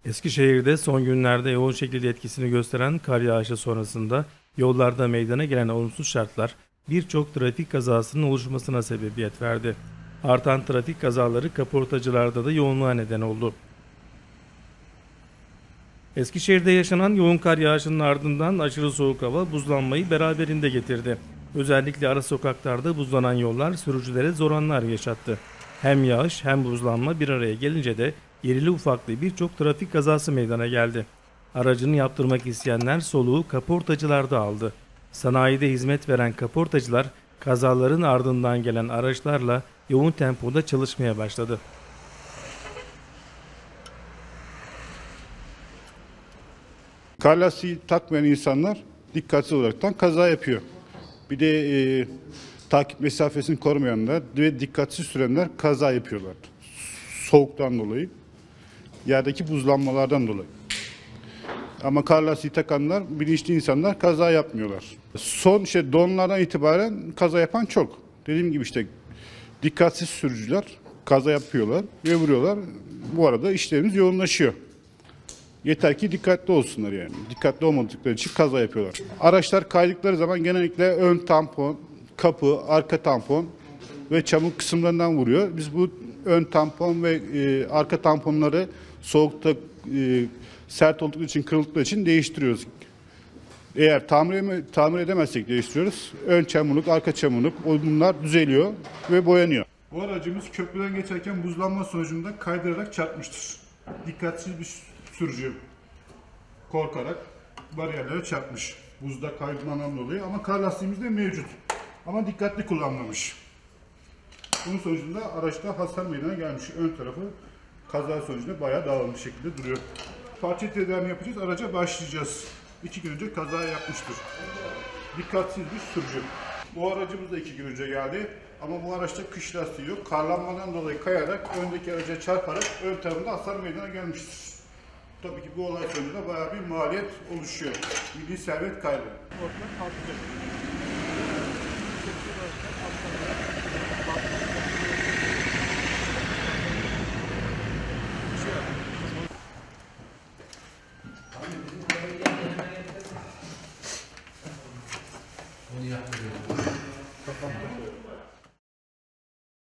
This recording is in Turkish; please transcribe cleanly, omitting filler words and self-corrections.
Eskişehir'de son günlerde yoğun şekilde etkisini gösteren kar yağışı sonrasında yollarda meydana gelen olumsuz şartlar birçok trafik kazasının oluşmasına sebebiyet verdi. Artan trafik kazaları kaportacılarda da yoğunluğa neden oldu. Eskişehir'de yaşanan yoğun kar yağışının ardından aşırı soğuk hava buzlanmayı beraberinde getirdi. Özellikle ara sokaklarda buzlanan yollar sürücülere zor anlar yaşattı. Hem yağış hem buzlanma bir araya gelince de irili ufaklı birçok trafik kazası meydana geldi. Aracını yaptırmak isteyenler soluğu kaportacılarda aldı. Sanayide hizmet veren kaportacılar kazaların ardından gelen araçlarla yoğun tempoda çalışmaya başladı. Kar lastiği takmayan insanlar dikkatsiz olaraktan kaza yapıyor. Bir de takip mesafesini korumayanlar ve dikkatsiz sürenler kaza yapıyorlar. Soğuktan dolayı, yerdeki buzlanmalardan dolayı. Ama kar lastiği takanlar, bilinçli insanlar kaza yapmıyorlar. Son donlardan itibaren kaza yapan çok. Dediğim gibi dikkatsiz sürücüler kaza yapıyorlar ve vuruyorlar. Bu arada işlerimiz yoğunlaşıyor. Yeter ki dikkatli olsunlar yani. Dikkatli olmadıkları için kaza yapıyorlar. Araçlar kaydıkları zaman genellikle ön tampon, kapı, arka tampon ve çamur kısımlarından vuruyor. Biz bu ön tampon ve arka tamponları soğukta sert oldukları için, kırıldıkları için değiştiriyoruz. Eğer tamir edemezsek değiştiriyoruz. Ön çamurluk, arka çamurluk bunlar düzeliyor ve boyanıyor. Bu aracımız köprüden geçerken buzlanma sonucunda kaydırarak çarpmıştır. Dikkatsiz bir sürücü korkarak bariyerlere çarpmış. Buzda kaydından dolayı ama kar lastiğimiz de mevcut. Ama dikkatli kullanmamış. Bunun sonucunda araçta hasar meydana gelmiş. Ön tarafı kaza sonucunda bayağı dağılmış şekilde duruyor. Parça tedarini yapacağız. Araca başlayacağız. 2 gün önce kaza yapmıştır. Dikkatsiz bir sürücü. Bu aracımız da 2 gün önce geldi. Ama bu araçta kış lastiği yok. Karlanmadan dolayı kayarak öndeki araca çarparak ön tarafında hasar meydana gelmiştir. Tabii ki bu olay sonucunda bayağı bir maliyet oluşuyor. Milli servet kaybı. Ortadan kalkacak.